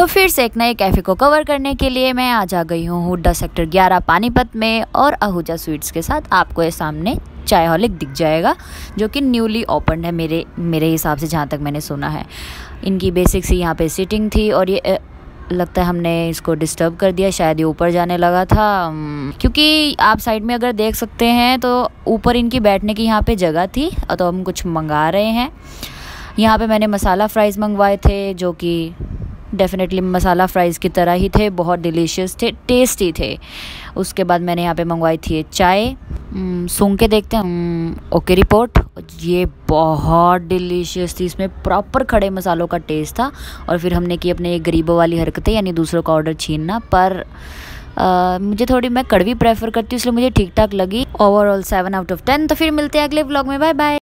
तो फिर से एक नए कैफ़े को कवर करने के लिए मैं आज आ गई हूँ हुड्डा सेक्टर 11 पानीपत में, और आहूजा स्वीट्स के साथ। आपको ये सामने चायहॉलिक दिख जाएगा, जो कि न्यूली ओपन है मेरे हिसाब से, जहाँ तक मैंने सुना है। इनकी बेसिक सी यहाँ पे सीटिंग थी, और ये लगता है हमने इसको डिस्टर्ब कर दिया, शायद ये ऊपर जाने लगा था, क्योंकि आप साइड में अगर देख सकते हैं तो ऊपर इनकी बैठने की यहाँ पे जगह थी। तो हम कुछ मंगा रहे हैं। यहाँ पे मैंने मसाला फ्राइज़ मंगवाए थे, जो कि डेफिनेटली मसाला फ्राइज़ की तरह ही थे, बहुत डिलीशियस थे, टेस्टी थे। उसके बाद मैंने यहाँ पे मंगवाई थी चाय। सूंघ के देखते हैं। ओके रिपोर्ट, ये बहुत डिलीशियस थी, इसमें प्रॉपर खड़े मसालों का टेस्ट था। और फिर हमने की अपने एक गरीबों वाली हरकतें, यानी दूसरों का ऑर्डर छीनना। पर मैं कड़वी प्रेफर करती हूँ, इसलिए मुझे ठीक ठाक लगी। Overall 7 out of 10। तो फिर मिलते हैं अगले व्लॉग में। Bye bye.